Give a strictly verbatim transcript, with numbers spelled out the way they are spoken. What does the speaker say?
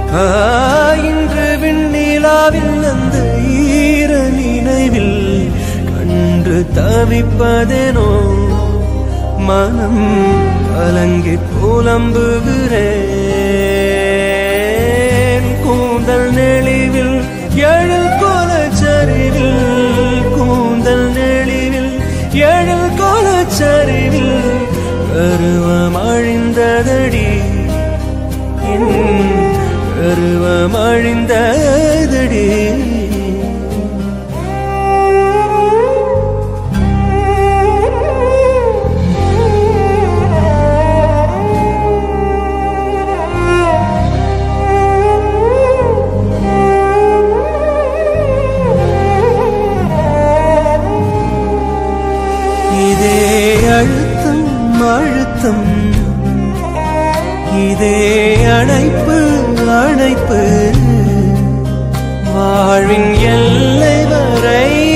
இன்று விண்ணிலாவில் அந்த ஈர நினைவில் கண்டு தவிப்பதேனோ மனம் கலங்கி புலம்புகிறேன் கூந்தல் நெளிவில் எழில் கோலச்சரிவில் கூந்தல் நெளிவில் எழில் கோலச்சரிவில் கருவம் அழிந்ததடி கருவம் அழிந்ததடி இதே அழுத்தம் அழுத்தம் இதே அணைப்பு அணைப்பு வாழ்வின் எல்லை வரை